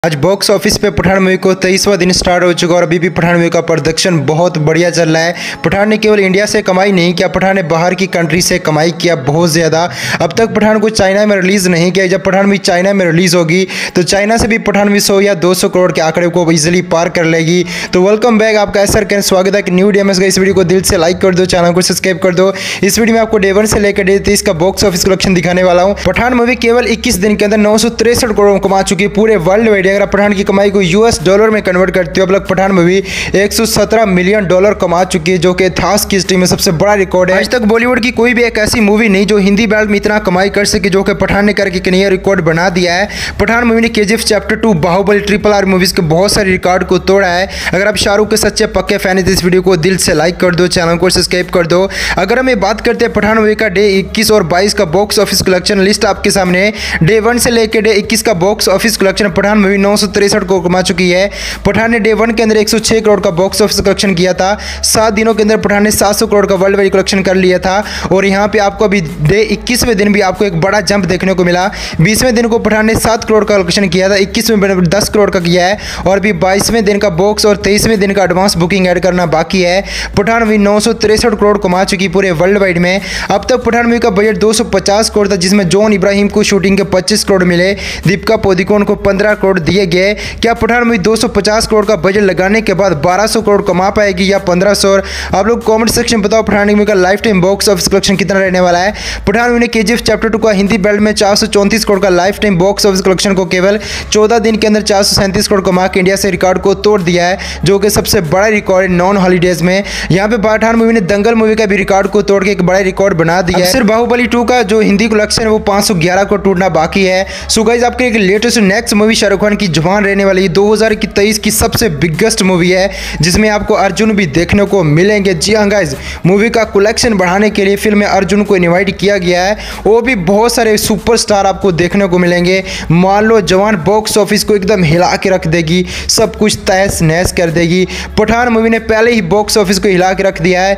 आज box office पे Pathan movie को 23वां दिन स्टार्ट हो चुका और अभी भी पठान मूवी का प्रोडक्शन बहुत बढ़िया चल रहा है। पठान ने केवल इंडिया से कमाई नहीं किया, पठान ने बाहर की कंट्री से कमाई किया बहुत ज़्यादा। अब तक पठान को चाइना में रिलीज़ नहीं किया। जब पठान मूवी चाइना में रिलीज़ होगी तो चाइना से भी पठान मूवी 100 या 200 करोड़ के आंकड़े को इजीली पार कर लेगी। तो वेलकम बैक, आपका ऐसा कहना स्वागत है कि न्यू वीडियो में। इस वीडियो को दिल से लाइक कर दो, चैनल को सब्सक्राइब कर दो। इस वीडियो में आपको डे 1 से लेकर डे 23 का बॉक्स ऑफिस कलेक्शन दिखाने वाला हूँ। पठान मूवी केवल 21 दिन के अंदर 963 करोड़ कमा चुकी है पूरे वर्ल्ड वाइड। अगर पठान की कमाई को यूएस डॉलर में कन्वर्ट करते हो, अब तक पठान मूवी 117 मिलियन डॉलर कमा चुकी है, जो कि इतिहास की हिस्ट्री में सबसे बड़ा रिकॉर्ड है। आज तक बॉलीवुड की कोई भी एक ऐसी मूवी नहीं जो हिंदी बेल्ट में इतना कमाई कर सके, जो कि पठान ने करके एक नया रिकॉर्ड बना दिया है। पठान मूवी ने KGF chapter 2, Baahubali, triple R movies के बहुत सारे रिकॉर्ड को तोड़ा है। अगर आप शाहरुख के सच्चे पक्के फैन है तो इस वीडियो को दिल से लाइक कर दो, चैनल को सब्सक्राइब कर दो। अगर हम बात करते हैं पठान मूवी का डे 21 और 22 का बॉक्स ऑफिस कलेक्शन लिस्ट आपके सामने, डे 1 से लेकर डे 21 का box office collection Pathaan movie 963 को कमा चुकी है। पठान ने डे 1 के अंदर 106 करोड़ का बॉक्स ऑफिस कलेक्शन किया था। 7 दिनों के अंदर पठान ने 700 करोड़ का वर्ल्ड वाइड कलेक्शन कर लिया था। और यहाँ पे आपको अभी डे 21वें दिन भी आपको एक बड़ा जंप देखने को मिला। 20वें दिन को पठान ने 7 करोड़ का कलेक्शन किया था, 21वें दिन 10 करोड़ का किया है और अभी 22वें दिन का बॉक्स और 23वें दिन का एडवांस बुकिंग ऐड करना बाकी है। पठान मूवी 963 करोड़ कमा चुकी पूरे वर्ल्ड वाइड में। अब तक पठान मूवी का बजट 250 करोड़ था, जिसमें जॉन इब्राहिम को शूटिंग के 25 करोड़ मिले, दीपिका पादुकोण को 15 करोड़ दिए गए। क्या पठान मूवी 250 करोड़ का बजट लगाने के बाद 1200 करोड़ कमा पाएगी या 1500? आप लोग कमेंट सेक्शन में बताओ पठान मूवी का lifetime box office collection कितना रहने वाला है। पठान मूवी ने केजीएफ चैप्टर 2 का हिंदी बेल्ट में 434 करोड़ का lifetime box office collection को केवल 14 दिन के अंदर 437 करोड़ कमा के इंडिया से रिकॉर्ड को तोड़ दिया है, जो कि सबसे बड़ा रिकॉर्ड है नॉन हॉलीडेज में। यहाँ पे पठान मूवी ने दंगल मूवी का भी रिकॉर्ड को तोड़ के एक बड़ा रिकॉर्ड बना दिया है। सिर्फ बाहुबली 2 का जो हिंदी कलेक्शन है वो 511 को टूटना बाकी है। सो गाइस, आपके एक latest next movie Shahrukh Khan की जुबान रहने वाली 2023 की सबसे बिगेस्ट मूवी है, जिसमें आपको अर्जुन भी देखने को मिलेंगे। जी हाँ गाइस, मूवी का कलेक्शन बढ़ाने के लिए फिल्म में अर्जुन को इनवाइट किया गया है। वो भी बहुत सारे सुपरस्टार आपको देखने को मिलेंगे। मान लो जवान बॉक्स ऑफिस को एकदम हिला के रख देगी, सब कुछ तहस नहस कर देगी। पठान मूवी ने पहले ही बॉक्स ऑफिस को हिला के रख दिया है।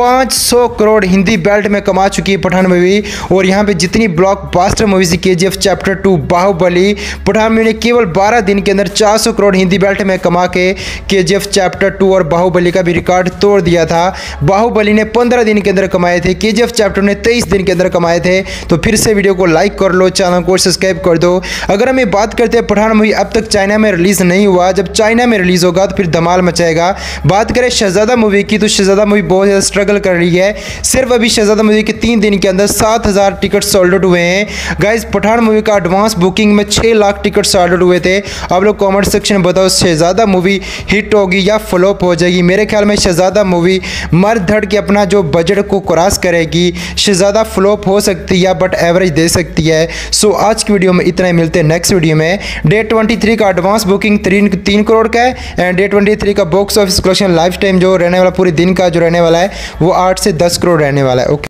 500 करोड़ हिंदी बेल्ट में कमा चुकी है पठान मूवी। और यहाँ पे जितनी blockbuster movies KGF chapter 2, Baahubali, Pathaan movie ने केवल 12 दिन के अंदर 400 करोड़ हिंदी बेल्ट में कमा के केजीएफ चैप्टर 2 और बाहुबली का भी रिकॉर्ड तोड़ दिया था। बाहुबली ने 15 दिन के अंदर कमाए थे, केजीएफ चैप्टर ने 23 दिन के अंदर कमाए थे। तो फिर से वीडियो को लाइक कर लो, चैनल को सब्सक्राइब कर दो। अगर हम ये बात करते हैं पठान मूवी अब तक चाइना में रिलीज नहीं हुआ, जब चाइना में रिलीज होगा तो फिर धमाल मचाएगा। बात करें शहजादा मूवी की, तो शहजादा मूवी बहुत ज़्यादा स्ट्रगल कर रही है। सिर्फ अभी शहजादा मूवी के 3 दिन के अंदर 7000 टिकट सोल्ड आउट हुए हैं। गाइज, पठान मूवी का एडवांस बुकिंग में 6 लाख टिकट सोल्ड आउट हुए थे। आप लोग कॉमेंट सेक्शन में बताओ शहजादा मूवी हिट होगी या फ्लॉप हो जाएगी। मेरे ख्याल में शहजादा मूवी मर धड़ के अपना जो बजट को क्रॉस करेगी। शहजादा फ्लॉप हो सकती है बट एवरेज दे सकती है। सो आज की वीडियो में इतना ही, मिलते हैं नेक्स्ट वीडियो में। डे 23 का एडवांस बुकिंग 3 करोड़ का है एंड डे 23 का box office collection lifetime जो रहने वाला पूरे दिन का जो रहने वाला है वो 8 से 10 करोड़ रहने वाला है। ओके।